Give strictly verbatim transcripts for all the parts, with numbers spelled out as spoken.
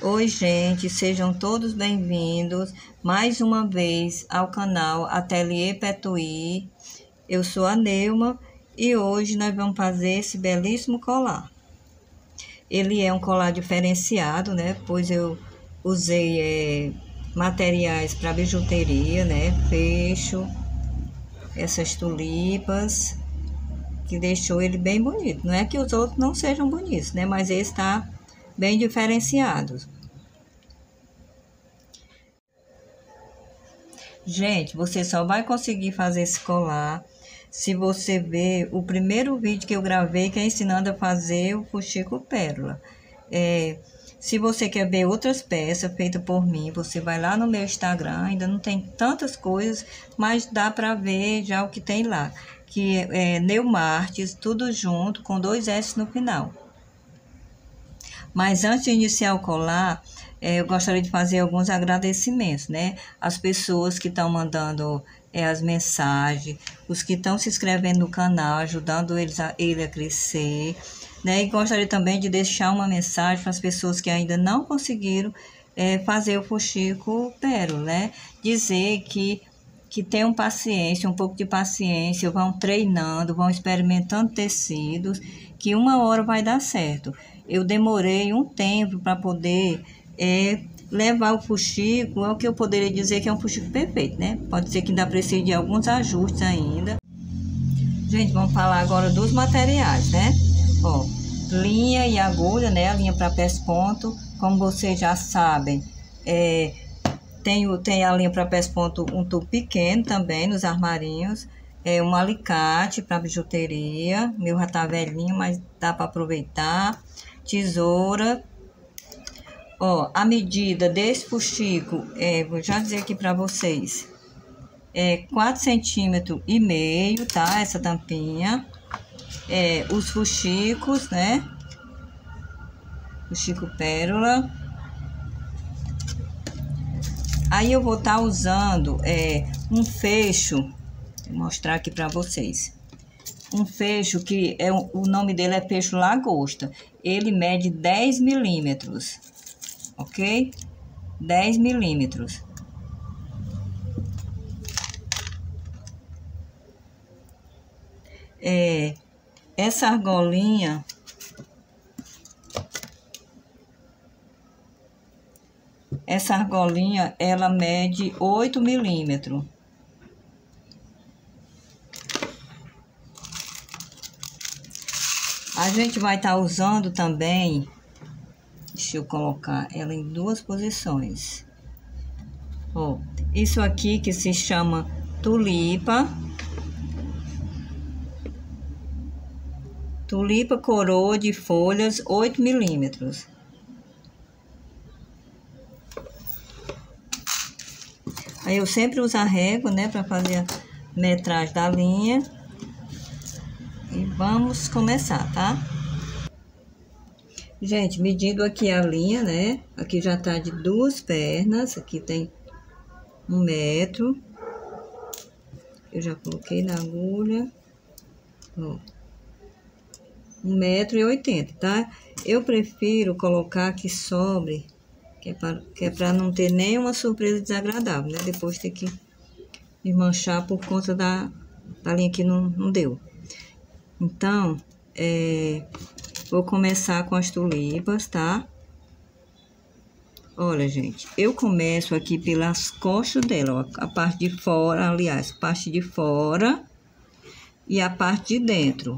Oi, gente, sejam todos bem-vindos mais uma vez ao canal Ateliê Petuí. Eu sou a Neuma e hoje nós vamos fazer esse belíssimo colar. Ele é um colar diferenciado, né? Pois eu usei é, materiais para bijuteria, né? Fecho, essas tulipas, que deixou ele bem bonito. Não é que os outros não sejam bonitos, né? Mas esse está bem diferenciado. Gente, você só vai conseguir fazer esse colar se você ver o primeiro vídeo que eu gravei, que é ensinando a fazer o fuxico pérola. É, se você quer ver outras peças feitas por mim, você vai lá no meu Instagram. Ainda não tem tantas coisas, mas dá para ver já o que tem lá. Que é, é Neumartes, tudo junto, com dois S no final. Mas antes de iniciar o colar, é, eu gostaria de fazer alguns agradecimentos, né? As pessoas que estão mandando é, as mensagens, os que estão se inscrevendo no canal, ajudando eles a, ele a crescer, né? E gostaria também de deixar uma mensagem para as pessoas que ainda não conseguiram é, fazer o fuxico pérola, né? Dizer que que tenham paciência, um pouco de paciência, vão treinando, vão experimentando tecidos, que uma hora vai dar certo. Eu demorei um tempo para poder é, levar o fuxico, é o que eu poderia dizer que é um fuxico perfeito, né? Pode ser que ainda precise de alguns ajustes ainda. Gente, vamos falar agora dos materiais, né? Ó, linha e agulha, né? A linha para pés ponto, como vocês já sabem, é... Tem, tem a linha para pés ponto, um tubo pequeno também nos armarinhos. É um alicate para bijuteria. Meu já tá velhinho, mas dá para aproveitar. Tesoura. Ó, a medida desse fuxico, é, vou já dizer aqui para vocês. É quatro centímetros e meio, tá? Essa tampinha. É, os fuxicos, né? Fuxico pérola. Aí eu vou estar tá usando é, um fecho, vou mostrar aqui para vocês. Um fecho que é, o nome dele é fecho lagosta. Ele mede dez milímetros, ok? dez milímetros. É, essa argolinha... Essa argolinha, ela mede oito milímetros. A gente vai estar tá usando também, deixa eu colocar ela em duas posições. Ó, isso aqui que se chama tulipa. Tulipa coroa de folhas, oito milímetros. Aí eu sempre uso a régua, né, para fazer a metragem da linha. E vamos começar, tá? Gente, medindo aqui a linha, né? Aqui já tá de duas pernas, aqui tem um metro. Eu já coloquei na agulha. Ó. Um metro e oitenta, tá? Eu prefiro colocar que sobre... Que é para que é para não ter nenhuma surpresa desagradável, né? Depois ter que desmanchar por conta da, da linha que não, não deu. Então, é, vou começar com as tulipas, tá? Olha, gente, eu começo aqui pelas costas dela, ó, a parte de fora, aliás, a parte de fora e a parte de dentro.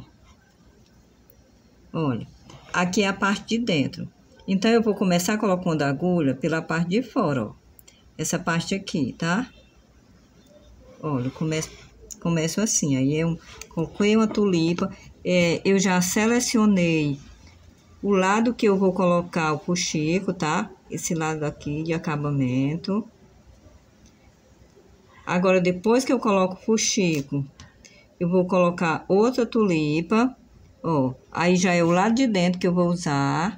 Olha, aqui é a parte de dentro. Então, eu vou começar colocando a agulha pela parte de fora, ó. Essa parte aqui, tá? Olha, eu começo, começo assim. Aí, eu coloquei uma tulipa. É, eu já selecionei o lado que eu vou colocar o fuxico, tá? Esse lado aqui de acabamento. Agora, depois que eu coloco o fuxico, eu vou colocar outra tulipa. Ó, aí já é o lado de dentro que eu vou usar.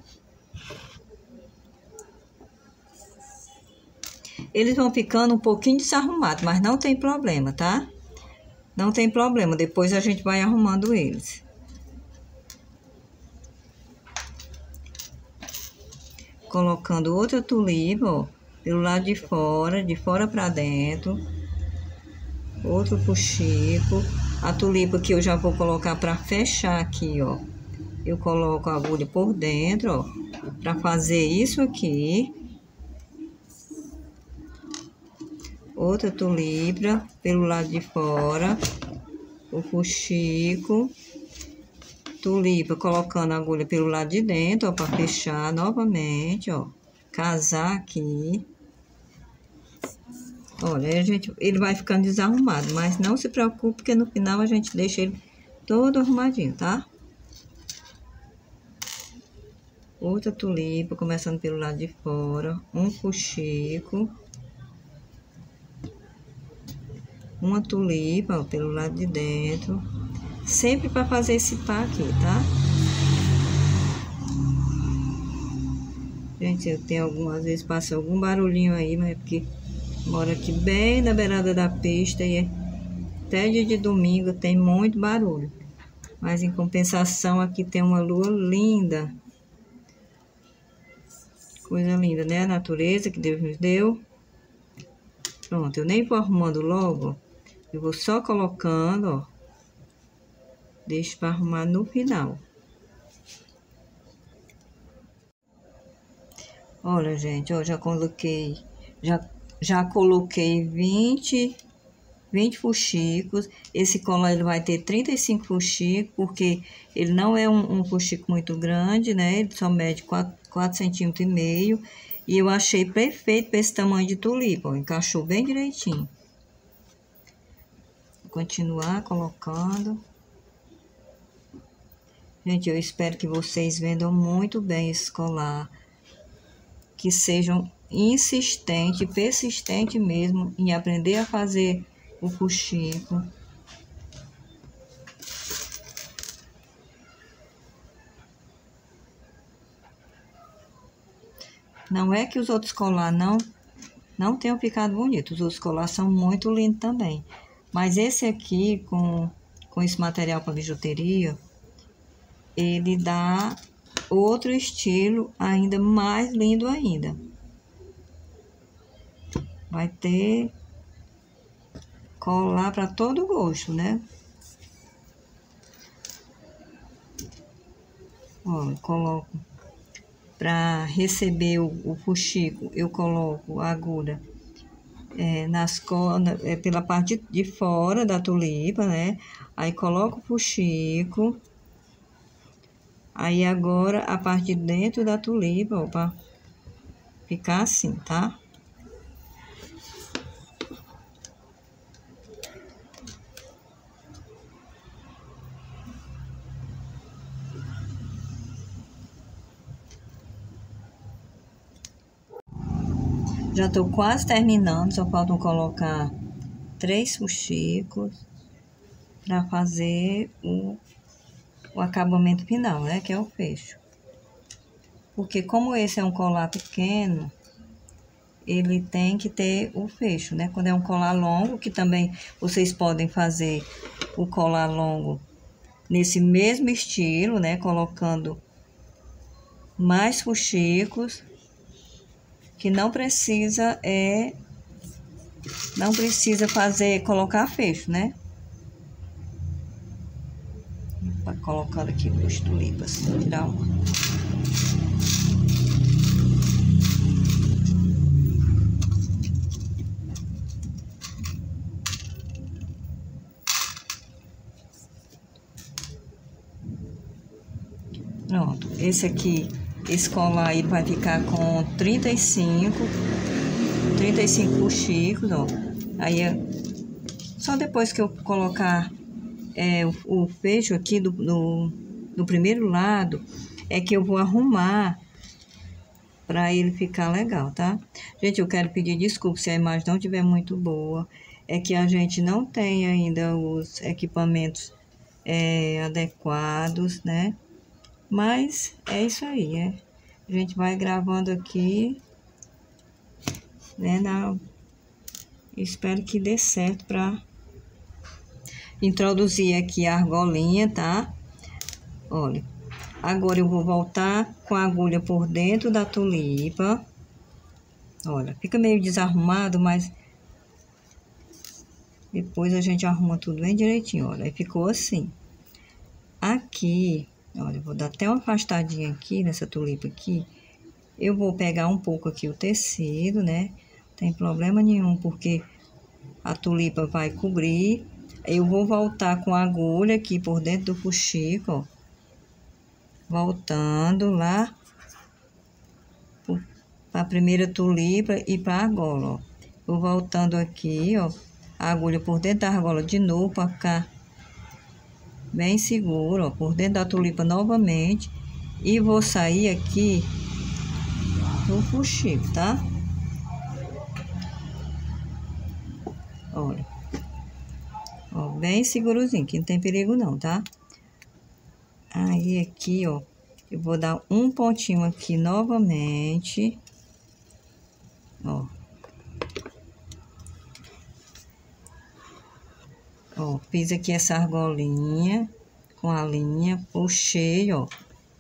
Eles vão ficando um pouquinho desarrumados, mas não tem problema, tá? Não tem problema, depois a gente vai arrumando eles. colocando outra tulipa, ó, pelo lado de fora, de fora para dentro. Outro fuxico. A tulipa que eu já vou colocar para fechar aqui, ó. Eu coloco a agulha por dentro, ó, para fazer isso aqui. Outra tulipa pelo lado de fora. O fuxico. Tulipa colocando a agulha pelo lado de dentro, ó, para fechar novamente, ó. Casar aqui. Olha, a gente, ele vai ficando desarrumado, mas não se preocupe, porque no final a gente deixa ele todo arrumadinho, tá? Outra tulipa, começando pelo lado de fora, um fuxico. Uma tulipa, ó, pelo lado de dentro. Sempre para fazer esse pá aqui, tá? Gente, eu tenho algumas vezes, passa algum barulhinho aí, mas é porque moro aqui bem na beirada da pista e até dia de domingo tem muito barulho. Mas em compensação aqui tem uma lua linda. Coisa linda, né? A natureza que Deus nos deu. Pronto, eu nem vou arrumando logo. Eu vou só colocando, ó. Deixo para arrumar no final. Olha, gente, ó, já coloquei... Já, já coloquei vinte... vinte fuxicos. Esse colar ele vai ter trinta e cinco fuxicos, porque ele não é um, um fuxico muito grande, né? Ele só mede quatro centímetros e meio. E eu achei perfeito para esse tamanho de tulipa, ó, encaixou bem direitinho. Vou continuar colocando. Gente, eu espero que vocês vendam muito bem esse colar. Que sejam insistentes, persistentes mesmo em aprender a fazer o fuxico. Não é que os outros colar não, não tenham ficado bonitos. Os outros colar são muito lindos também. Mas esse aqui, com, com esse material para bijuteria, ele dá outro estilo ainda mais lindo ainda. Vai ter colar para todo gosto, né? Ó, eu coloco para receber o, o fuxico, eu coloco a agulha é, nas cordas, é, pela parte de, de fora da tulipa, né? Aí coloco o fuxico. Aí agora a parte de dentro da tulipa, ó, para ficar assim, tá? Já tô quase terminando, só faltam colocar três fuxicos para fazer o, o acabamento final, né? Que é o fecho. Porque como esse é um colar pequeno, ele tem que ter o fecho, né? Quando é um colar longo, que também vocês podem fazer o colar longo nesse mesmo estilo, né? Colocando mais fuxicos, que não precisa é não precisa fazer colocar fecho, né? Vai colocando aqui duas tulipas, vou tirar uma. Pronto, esse aqui, esse colar aí vai ficar com trinta e cinco fuxicos, ó. Aí é só depois que eu colocar é, o, o fecho aqui do, do, do primeiro lado, é que eu vou arrumar para ele ficar legal, tá? Gente, eu quero pedir desculpa se a imagem não estiver muito boa. É que a gente não tem ainda os equipamentos é, adequados, né? Mas é isso aí, é. A gente vai gravando aqui, né? Na... Espero que dê certo para introduzir aqui a argolinha, tá? Olha, Agora eu vou voltar com a agulha por dentro da tulipa. Olha, fica meio desarrumado, mas depois a gente arruma tudo bem direitinho, olha. Aí ficou assim. Aqui, olha, eu vou dar até uma afastadinha aqui nessa tulipa aqui. Eu vou pegar um pouco aqui o tecido, né? Não tem problema nenhum, porque a tulipa vai cobrir. Eu vou voltar com a agulha aqui por dentro do fuxico, ó. Voltando lá para a primeira tulipa e para a argola, ó. Vou voltando aqui, ó, a agulha por dentro da argola de novo para ficar bem seguro, ó, por dentro da tulipa novamente. E vou sair aqui do fuxico, tá? Olha. Ó, bem segurozinho, que não tem perigo não, tá? Aí aqui, ó, eu vou dar um pontinho aqui novamente. Ó. Ó, fiz aqui essa argolinha com a linha, puxei, ó.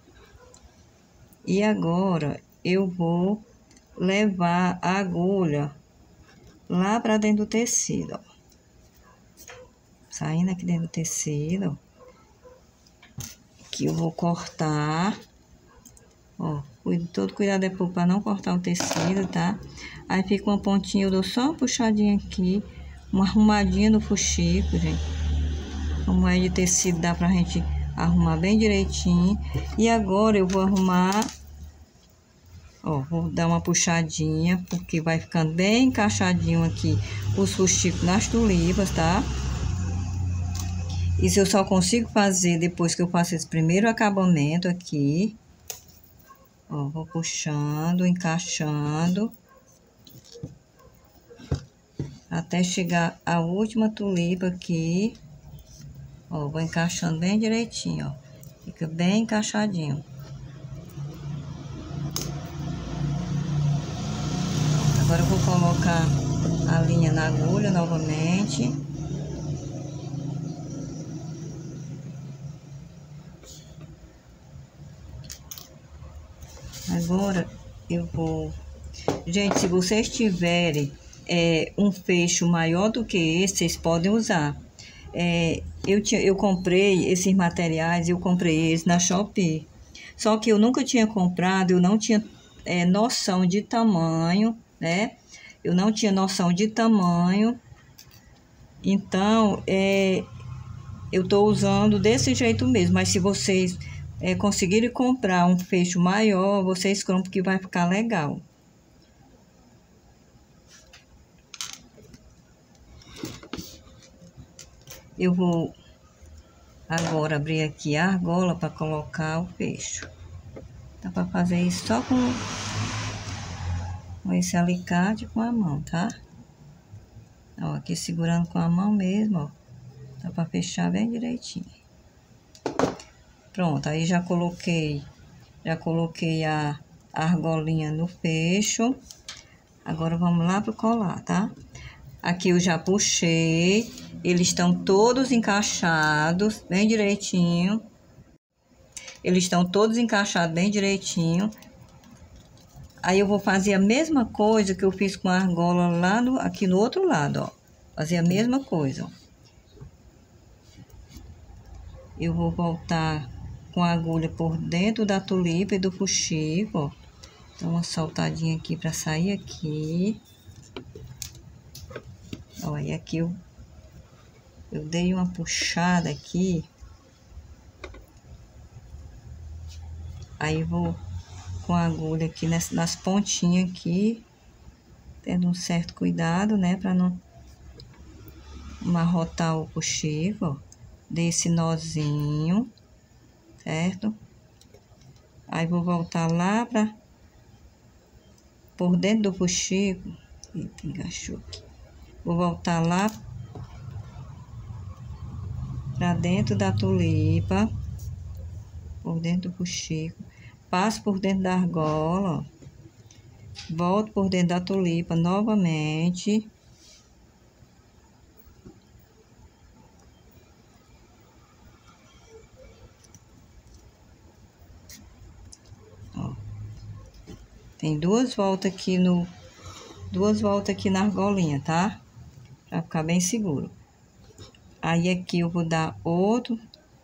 E agora eu vou levar a agulha lá pra dentro do tecido, ó. Saindo aqui dentro do tecido, ó. Aqui eu vou cortar, ó, todo cuidado é para não cortar o tecido, tá? Aí fica uma pontinha, eu dou só uma puxadinha aqui, uma arrumadinha no fuxico, gente. Como é de tecido, dá pra gente arrumar bem direitinho. E agora eu vou arrumar, ó, vou dar uma puxadinha, porque vai ficando bem encaixadinho aqui os fuxicos nas tulipas, tá? Isso eu só consigo fazer depois que eu faço esse primeiro acabamento aqui. Ó, vou puxando, encaixando. Até chegar a última tulipa aqui. Ó, vou encaixando bem direitinho, ó. Fica bem encaixadinho. Agora eu vou colocar a linha na agulha novamente. Agora eu vou... Gente, se vocês tiverem é, um fecho maior do que esse, vocês podem usar. É, eu, tinha, eu comprei esses materiais, eu comprei eles na Shopee. Só que eu nunca tinha comprado, eu não tinha é, noção de tamanho, né? Eu não tinha noção de tamanho. Então, é, eu tô usando desse jeito mesmo. Mas se vocês é, conseguirem comprar um fecho maior, vocês compram que vai ficar legal. Eu vou agora abrir aqui a argola para colocar o fecho. Dá para fazer isso só com, com esse alicate com a mão, tá? Ó, aqui segurando com a mão mesmo, ó. Dá para fechar bem direitinho. Pronto, aí já coloquei, já coloquei a argolinha no fecho. Agora vamos lá pro colar, tá? Aqui eu já puxei, eles estão todos encaixados bem direitinho. Eles estão todos encaixados bem direitinho. Aí eu vou fazer a mesma coisa que eu fiz com a argola lá no, aqui no outro lado, ó. Fazer a mesma coisa, ó. Eu vou voltar com a agulha por dentro da tulipa e do fuxico, ó. Dá uma soltadinha aqui pra sair aqui. Ó, e aqui eu, eu dei uma puxada aqui. Aí vou com a agulha aqui nas, nas pontinhas aqui, tendo um certo cuidado, né, pra não amarrotar o fuxico, ó. Dei esse nozinho, certo? Aí vou voltar lá pra por dentro do fuxico. Eita, enganchou aqui. Vou voltar lá pra dentro da tulipa, por dentro do fuxico. Passo por dentro da argola, ó. Volto por dentro da tulipa novamente. Tem duas voltas aqui no... Duas voltas aqui na argolinha, tá? Pra ficar bem seguro. Aí aqui eu vou dar outro...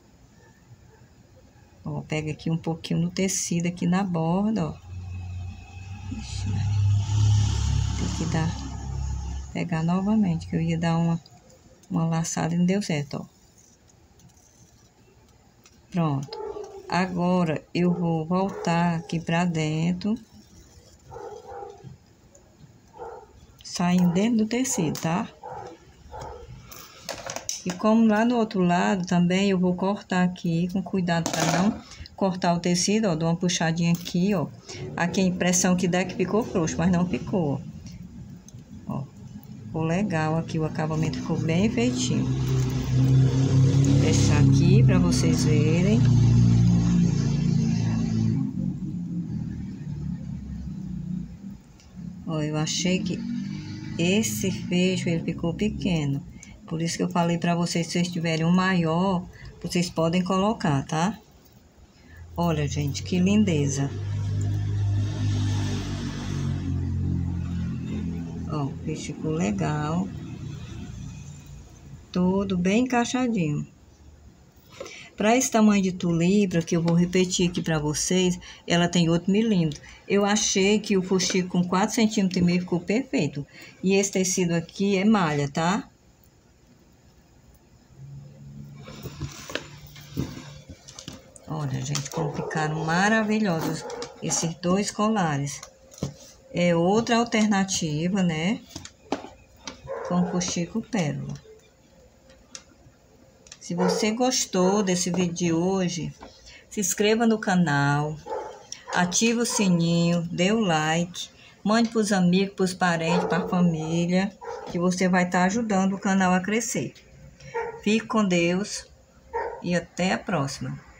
Ó, pega aqui um pouquinho no tecido aqui na borda, ó. Ixi, tem que dar... Pegar novamente, que eu ia dar uma... Uma laçada e não deu certo, ó. Pronto. Agora, eu vou voltar aqui pra dentro. Saindo dentro do tecido, tá? E como lá no outro lado também eu vou cortar aqui, com cuidado para não cortar o tecido, ó. Dou uma puxadinha aqui, ó. Aqui a impressão que dá que ficou frouxo, mas não ficou, ó. Ó, ficou legal aqui, o acabamento ficou bem feitinho. Vou deixar aqui para vocês verem. Ó, eu achei que esse fecho ele ficou pequeno. Por isso que eu falei pra vocês, se vocês tiverem um maior, vocês podem colocar, tá? Olha, gente, que lindeza. Ó, o fecho ficou legal. Todo bem encaixadinho. Para esse tamanho de tulibra, que eu vou repetir aqui para vocês, ela tem oito milímetros. Eu achei que o fuxico com quatro centímetros e meio ficou perfeito. E esse tecido aqui é malha, tá? Olha, gente, como ficaram maravilhosos esses dois colares. É outra alternativa, né? Com fuxico pérola. Se você gostou desse vídeo de hoje, se inscreva no canal, ative o sininho, dê o like, mande para os amigos, para os parentes, para a família, que você vai estar ajudando o canal a crescer. Fique com Deus e até a próxima.